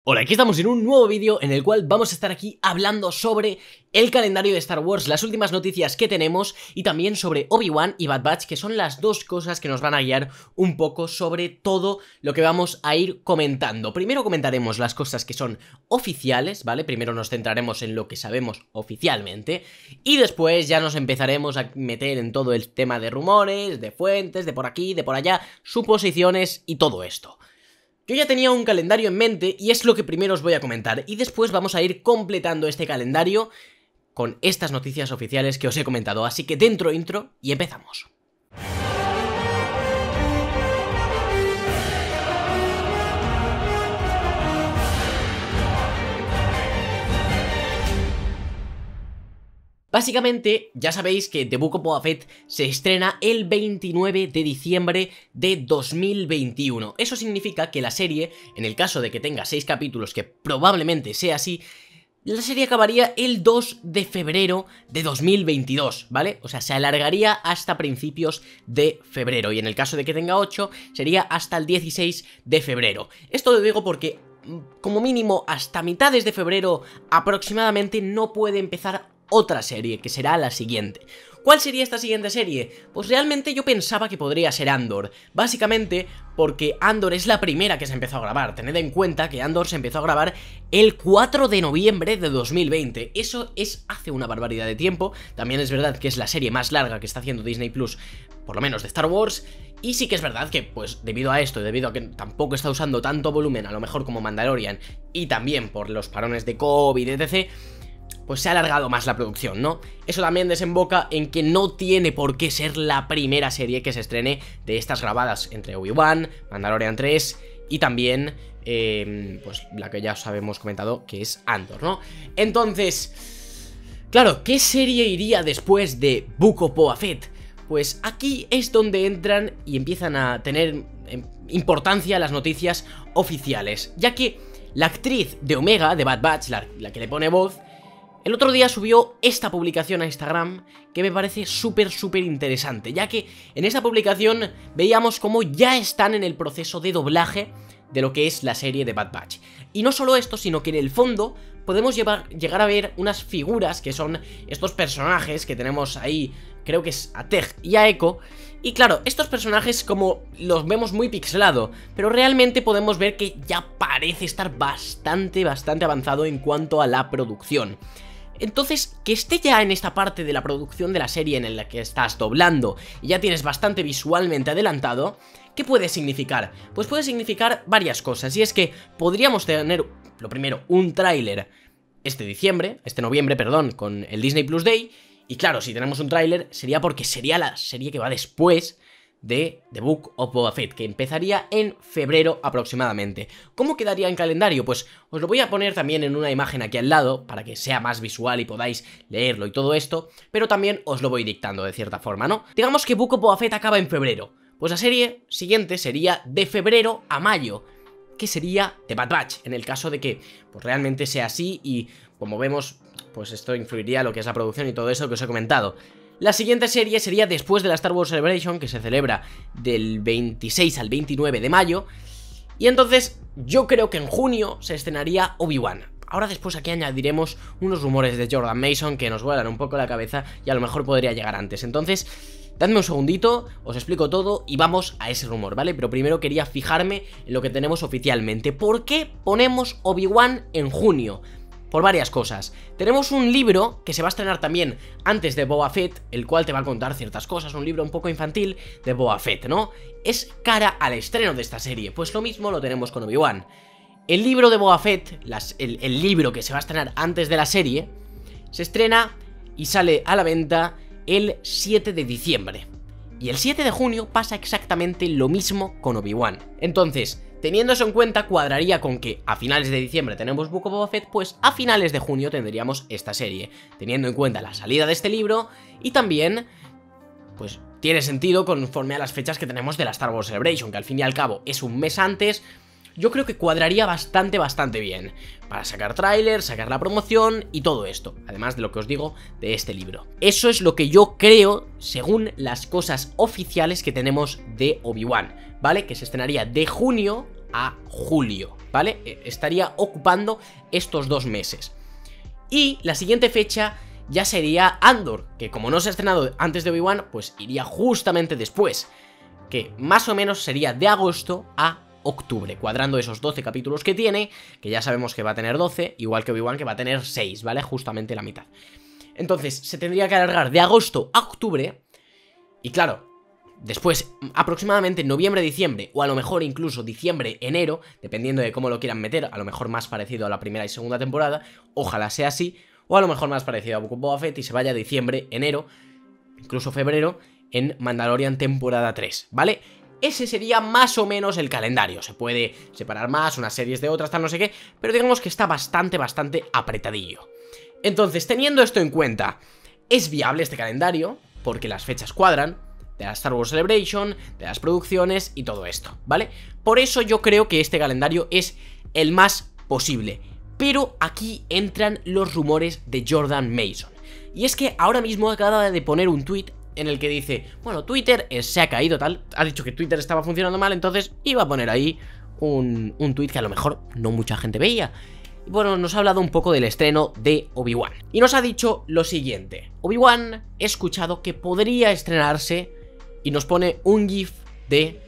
Hola, aquí estamos en un nuevo vídeo en el cual vamos a estar aquí hablando sobre el calendario de Star Wars, las últimas noticias que tenemos y también sobre Obi-Wan y Bad Batch, que son las dos cosas que nos van a guiar un poco sobre todo lo que vamos a ir comentando. Primero comentaremos las cosas que son oficiales, ¿vale? Primero nos centraremos en lo que sabemos oficialmente y después ya nos empezaremos a meter en todo el tema de rumores, de fuentes, de por aquí, de por allá, suposiciones y todo esto. Yo ya tenía un calendario en mente y es lo que primero os voy a comentar y después vamos a ir completando este calendario con estas noticias oficiales que os he comentado, así que dentro intro y empezamos. Básicamente, ya sabéis que The Book of Boba Fett se estrena el 29 de diciembre de 2021. Eso significa que la serie, en el caso de que tenga 6 capítulos, que probablemente sea así, la serie acabaría el 2 de febrero de 2022, ¿vale? O sea, se alargaría hasta principios de febrero. Y en el caso de que tenga 8, sería hasta el 16 de febrero. Esto lo digo porque, como mínimo, hasta mitades de febrero aproximadamente no puede empezar otra serie, que será la siguiente. ¿Cuál sería esta siguiente serie? Pues realmente yo pensaba que podría ser Andor, básicamente porque Andor es la primera que se empezó a grabar. Tened en cuenta que Andor se empezó a grabar el 4 de noviembre de 2020, eso es hace una barbaridad de tiempo. También es verdad que es la serie más larga que está haciendo Disney Plus, por lo menos de Star Wars. Y sí que es verdad que, pues, debido a esto, debido a que tampoco está usando tanto volumen, a lo mejor como Mandalorian, y también por los parones de COVID, etc., pues se ha alargado más la producción, ¿no? Eso también desemboca en que no tiene por qué ser la primera serie que se estrene de estas grabadas entre Obi-Wan, Mandalorian 3 y también, pues la que ya os habíamos comentado, que es Andor, ¿no? Entonces, claro, ¿qué serie iría después de Book of Boba Fett? Pues aquí es donde entran y empiezan a tener importancia las noticias oficiales, ya que la actriz de Omega, de Bad Batch, la que le pone voz, el otro día subió esta publicación a Instagram que me parece súper interesante, ya que en esta publicación veíamos cómo ya están en el proceso de doblaje de lo que es la serie de Bad Batch. Y no solo esto, sino que en el fondo podemos llegar a ver unas figuras que son estos personajes que tenemos ahí, creo que es a Tech y a Echo. Y claro, estos personajes como los vemos muy pixelado, pero realmente podemos ver que ya parece estar bastante avanzado en cuanto a la producción. Entonces, que esté ya en esta parte de la producción de la serie en la que estás doblando y ya tienes bastante visualmente adelantado, ¿qué puede significar? Pues puede significar varias cosas, y es que podríamos tener, lo primero, un tráiler este noviembre, perdón, con el Disney Plus Day, y claro, si tenemos un tráiler sería porque sería la serie que va después de The Book of Boba Fett, que empezaría en febrero aproximadamente. ¿Cómo quedaría en calendario? Pues os lo voy a poner también en una imagen aquí al lado, para que sea más visual y podáis leerlo y todo esto, pero también os lo voy dictando de cierta forma, ¿no? Digamos que Book of Boba Fett acaba en febrero, pues la serie siguiente sería de febrero a mayo, que sería The Bad Batch, en el caso de que pues realmente sea así y, como vemos, pues esto influiría en lo que es la producción y todo eso que os he comentado. La siguiente serie sería después de la Star Wars Celebration, que se celebra del 26 al 29 de mayo. Y entonces yo creo que en junio se estrenaría Obi-Wan. Ahora después aquí añadiremos unos rumores de Jordan Mason que nos vuelan un poco la cabeza y a lo mejor podría llegar antes. Entonces, dadme un segundito, os explico todo y vamos a ese rumor, ¿vale? Pero primero quería fijarme en lo que tenemos oficialmente. ¿Por qué ponemos Obi-Wan en junio? Por varias cosas. Tenemos un libro que se va a estrenar también antes de Boba Fett, el cual te va a contar ciertas cosas, un libro un poco infantil de Boba Fett, ¿no? Es cara al estreno de esta serie, pues lo mismo lo tenemos con Obi-Wan. El libro de Boba Fett, el libro que se va a estrenar antes de la serie, se estrena y sale a la venta el 7 de diciembre. Y el 7 de junio pasa exactamente lo mismo con Obi-Wan. Entonces, teniendo eso en cuenta, cuadraría con que a finales de diciembre tenemos Book of Boba Fett, pues a finales de junio tendríamos esta serie, teniendo en cuenta la salida de este libro y también, pues tiene sentido conforme a las fechas que tenemos de la Star Wars Celebration, que al fin y al cabo es un mes antes. Yo creo que cuadraría bastante bien para sacar tráiler, sacar la promoción y todo esto, además de lo que os digo de este libro. Eso es lo que yo creo según las cosas oficiales que tenemos de Obi-Wan, ¿vale? Que se estrenaría de junio a julio, ¿vale? Estaría ocupando estos 2 meses. Y la siguiente fecha ya sería Andor, que como no se ha estrenado antes de Obi-Wan, pues iría justamente después, que más o menos sería de agosto a octubre, cuadrando esos 12 capítulos que tiene, que ya sabemos que va a tener 12, igual que Obi-Wan que va a tener 6, ¿vale? Justamente la mitad. Entonces, se tendría que alargar de agosto a octubre, y claro, después aproximadamente noviembre, diciembre, o a lo mejor incluso diciembre, enero, dependiendo de cómo lo quieran meter, a lo mejor más parecido a la primera y segunda temporada, ojalá sea así, o a lo mejor más parecido a Boba Fett y se vaya diciembre, enero, incluso febrero, en Mandalorian temporada 3, ¿vale? Ese sería más o menos el calendario. Se puede separar más, unas series de otras, tal no sé qué, pero digamos que está bastante apretadillo. Entonces, teniendo esto en cuenta, ¿es viable este calendario? Porque las fechas cuadran, de la Star Wars Celebration, de las producciones y todo esto, ¿vale? Por eso yo creo que este calendario es el más posible. Pero aquí entran los rumores de Jordan Mason. Y es que ahora mismo acaba de poner un tweet en el que dice, bueno, Twitter se ha caído tal, ha dicho que Twitter estaba funcionando mal, entonces iba a poner ahí un tweet que a lo mejor no mucha gente veía. Y bueno, nos ha hablado un poco del estreno de Obi-Wan. Y nos ha dicho lo siguiente: Obi-Wan, he escuchado que podría estrenarse, y nos pone un GIF de...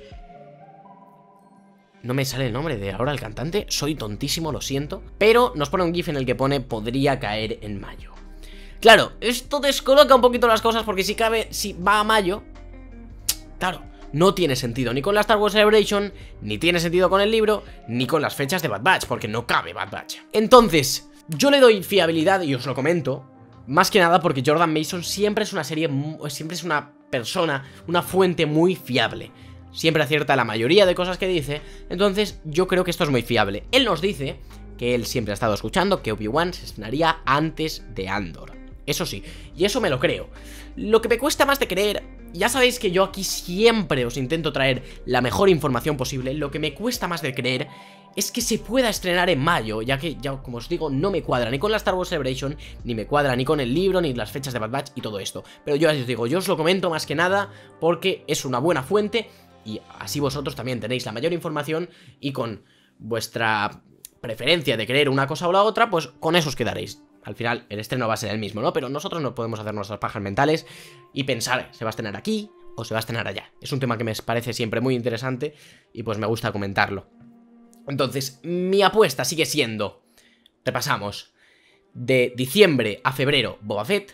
No me sale el nombre de ahora el cantante, soy tontísimo, lo siento. Pero nos pone un GIF en el que pone podría caer en mayo. Claro, esto descoloca un poquito las cosas porque si va a mayo, claro, no tiene sentido ni con la Star Wars Celebration, ni tiene sentido con el libro, ni con las fechas de Bad Batch, porque no cabe Bad Batch. Entonces, yo le doy fiabilidad y os lo comento, más que nada porque Jordan Mason siempre es una persona, una fuente muy fiable. Siempre acierta la mayoría de cosas que dice, entonces yo creo que esto es muy fiable. Él nos dice que él siempre ha estado escuchando que Obi-Wan se estrenaría antes de Andor. Eso sí, y eso me lo creo. Lo que me cuesta más de creer, ya sabéis que yo aquí siempre os intento traer la mejor información posible. Lo que me cuesta más de creer es que se pueda estrenar en mayo, ya que, como os digo, no me cuadra ni con la Star Wars Celebration, ni me cuadra ni con el libro, ni las fechas de Bad Batch y todo esto. Pero yo os digo, yo os lo comento más que nada porque es una buena fuente y así vosotros también tenéis la mayor información y con vuestra preferencia de creer una cosa o la otra, pues con eso os quedaréis. Al final el estreno va a ser el mismo, ¿no? Pero nosotros no podemos hacer nuestras pajas mentales y pensar, ¿se va a estrenar aquí o se va a estrenar allá? Es un tema que me parece siempre muy interesante y pues me gusta comentarlo. Entonces, mi apuesta sigue siendo, repasamos, de diciembre a febrero Boba Fett,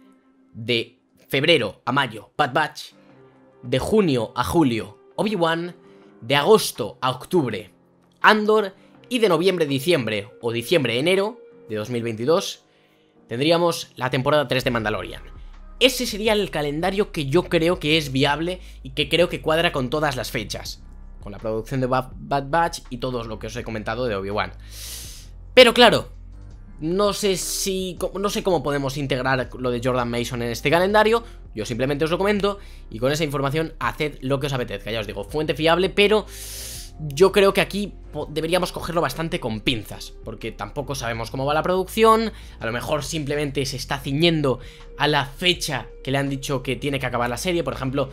de febrero a mayo Bad Batch, de junio a julio Obi-Wan, de agosto a octubre Andor y de noviembre a diciembre o diciembre a enero de 2022 tendríamos la temporada 3 de Mandalorian. Ese sería el calendario que yo creo que es viable y que creo que cuadra con todas las fechas, con la producción de Bad Batch y todo lo que os he comentado de Obi-Wan. Pero claro, no sé cómo podemos integrar lo de Jordan Mason en este calendario. Yo simplemente os lo comento y con esa información haced lo que os apetezca. Ya os digo, fuente fiable, pero yo creo que aquí deberíamos cogerlo bastante con pinzas, porque tampoco sabemos cómo va la producción. A lo mejor simplemente se está ciñendo a la fecha que le han dicho que tiene que acabar la serie. Por ejemplo,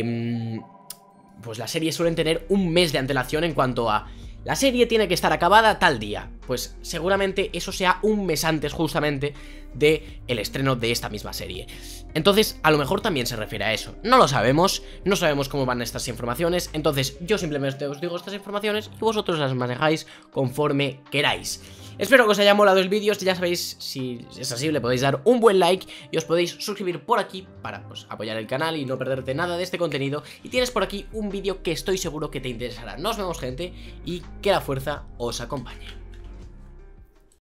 pues las series suelen tener un mes de antelación en cuanto a la serie tiene que estar acabada tal día. Pues seguramente eso sea un mes antes justamente del estreno de esta misma serie. Entonces a lo mejor también se refiere a eso. No lo sabemos, no sabemos cómo van estas informaciones. Entonces yo simplemente os digo estas informaciones y vosotros las manejáis conforme queráis. Espero que os haya molado el vídeo. Ya sabéis, si es así, le podéis dar un buen like y os podéis suscribir por aquí para pues apoyar el canal y no perderte nada de este contenido. Y tienes por aquí un vídeo que estoy seguro que te interesará. Nos vemos, gente, y que la fuerza os acompañe.